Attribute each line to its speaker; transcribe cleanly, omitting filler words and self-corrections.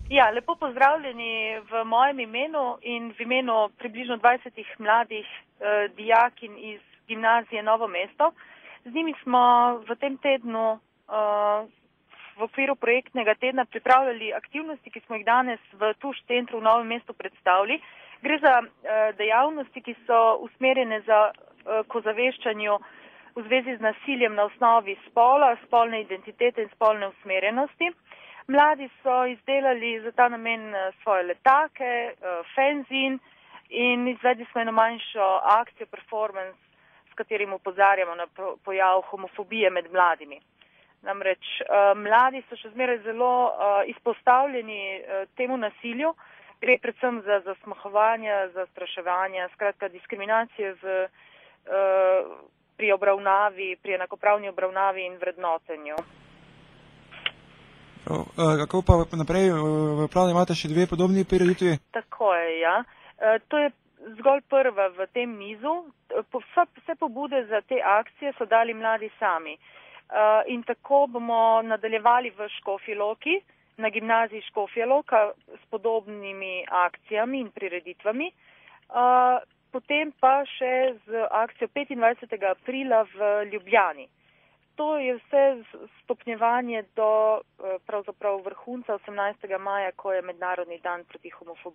Speaker 1: Ja, lepo pozdravljeni v mojem imenu in v imenu približno 20 mladih dijakinj iz gimnazije Novo mesto. Z njimi smo v tem tednu v okviru projektnega tedna pripravljali aktivnosti, ki smo jih danes v Tuš centru v Novem mestu predstavili. Gre za dejavnosti, ki so usmerjene k ozaveščanju v zvezi z nasiljem na osnovi spola, spolne identitete in spolne usmerjenosti. Mladi so izdelali za ta namen svoje letake, fanzin in izvedli smo eno manjšo akcijo, performance, s katerim opozarjamo na pojav homofobije med mladimi. Namreč mladi so še zmeraj zelo izpostavljeni temu nasilju, gre predvsem za zasmahovanje, zastraševanje, skratka diskriminacije pri obravnavi, pri enakopravni obravnavi in vrednotenju.
Speaker 2: Kako pa naprej, v planu imate še 2 podobni prireditvi?
Speaker 1: Tako je, ja. To je zgolj prva v tem nizu. Vse pobude za te akcije so dali mladi sami. In tako bomo nadaljevali v Škofji Loki, na gimnaziji Škofja Loka s podobnimi akcijami in prireditvami. Potem pa še z akcijo 25. aprila v Ljubljani. To je vse stopnjevanje do pravzaprav vrhunca 18. maja, ko je Mednarodni dan proti homofobiji.